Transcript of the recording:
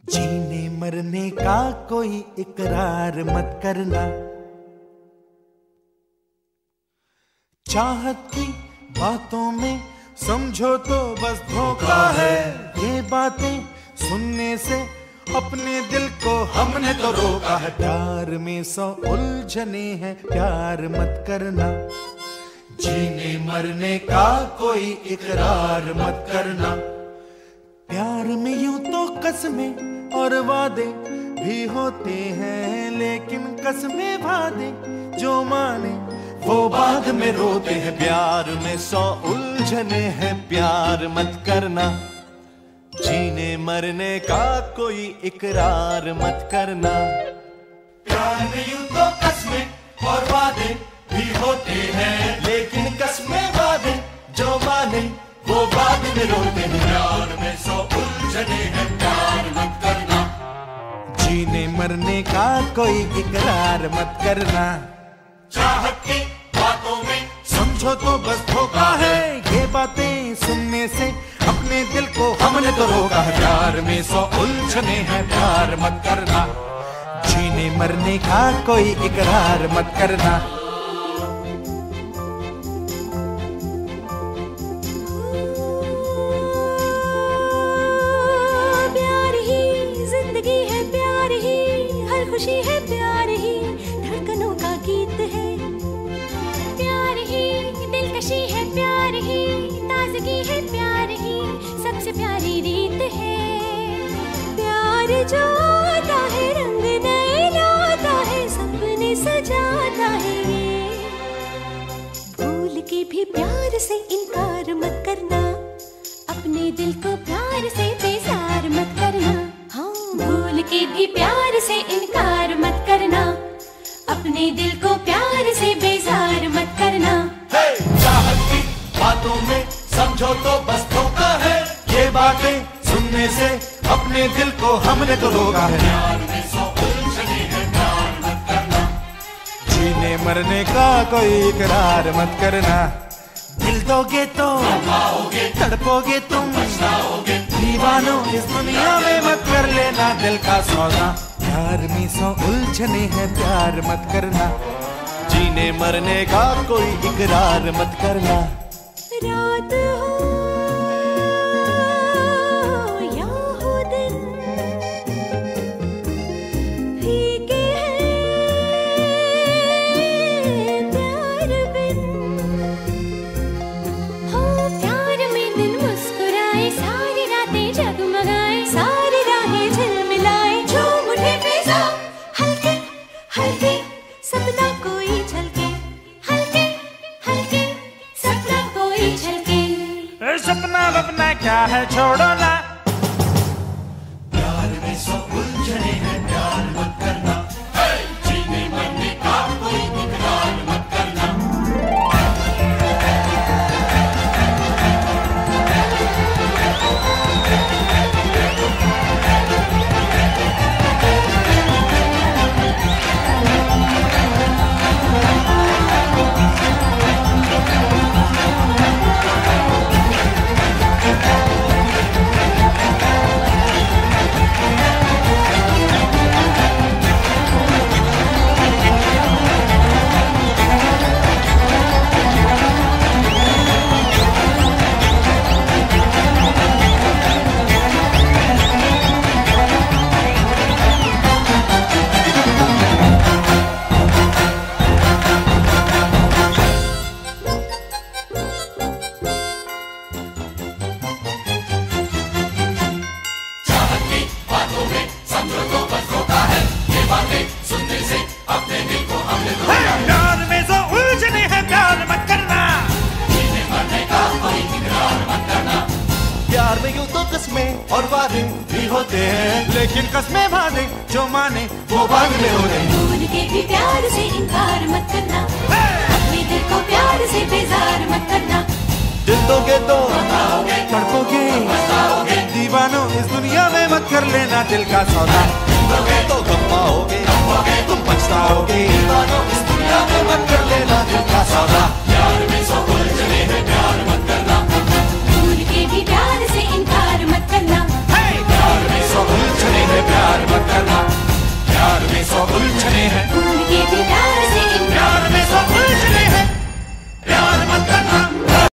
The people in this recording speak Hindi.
जीने मरने का कोई इकरार मत करना, चाहत की बातों में समझो तो बस धोखा है। ये बातें सुनने से अपने दिल को हमने तो रोका है। प्यार में 100 उलझने हैं, प्यार मत करना। जीने मरने का कोई इकरार मत करना। प्यार में यूं तो कसमें और वादे भी होते हैं, लेकिन कसमें वादे जो माने वो बाद में रोते हैं। प्यार में 100 उलझने हैं, प्यार मत करना। जीने मरने का कोई इकरार मत करना। प्यार में यूं तो कसमें और वादे भी होते हैं, लेकिन कसमें वादे जो माने वो बाद में रोते हैं। प्यार में 100 उलझने हैं, प्यार मत करना। जीने मरने का कोई इकरार मत करना। चाहत की बातों में समझो तो बस धोखा है। ये बातें सुनने से अपने दिल को हमने तो रोका है। प्यार में 100 उलझने हैं, प्यार मत करना। जीने मरने का कोई इकरार मत करना। खुशी है प्यार ही धड़कनों का गीत है, प्यार ही दिलकशी है, प्यार ही ताजगी है, प्यार ही सबसे प्यारी रीत है। प्यार जो आता है रंग नए लाता है, सपने सजाता है। ये भूल के भी प्यार से इनकार मत करना, अपने दिल को प्यार से बेजार मत करना। हाँ, भूल के भी प्यार से इनकार मत करना, अपने दिल को प्यार से बेजार मत करना। चाहत की बातों में समझो तो बस धोखा है। ये बातें सुनने से अपने दिल को हमने तो रोका है। प्यार में 100 उलझने हैं, प्यार मत करना। जीने मरने का कोई इकरार मत करना। दिल दोगे तो तड़पोगे तुम, दीवानों इस दुनिया में मत कर लेना दिल का सौदा। प्यार में 100 उलझने हैं, प्यार मत करना। जीने मरने का कोई इकरार मत करना। रात हो या हो दिन, फीके हैं प्यार बिन। हो प्यार में दिन मुस्कुराए, सारी रातें जगमगाए, सारी राहें झिलमिलाए। झूम उठे फिजा हल्के हल्के, सपना कोई झलके, हल्के हल्के सपना कोई झलके। सपना वपना क्या है छोड़ो ना। प्यार में 100 उलझने हैं, प्यार मत करना। जीने मरने का कोई इकरार मत करना। प्यार में 100 उलझने हैं, प्यार मत करना। जीने मरने का कोई इकरार मत करना। प्यार में यूं तो कसमें और वादे भी होते हैं, लेकिन कसमें वादे जो माने वो बाद में होते हैं। भूल के भी प्यार से इनकार मत करना, अपने दिल को प्यार से बेजार मत करना। दिल दोगे तो तड़पोगे, दीवानों इस दुनिया में मत कर लेना दिल का सौदा। दोगे तो गम पाओगे, तुम पछताओगे। दीवानों इस दुनिया में मत कर लेना दिल का सौदा। प्यार में 100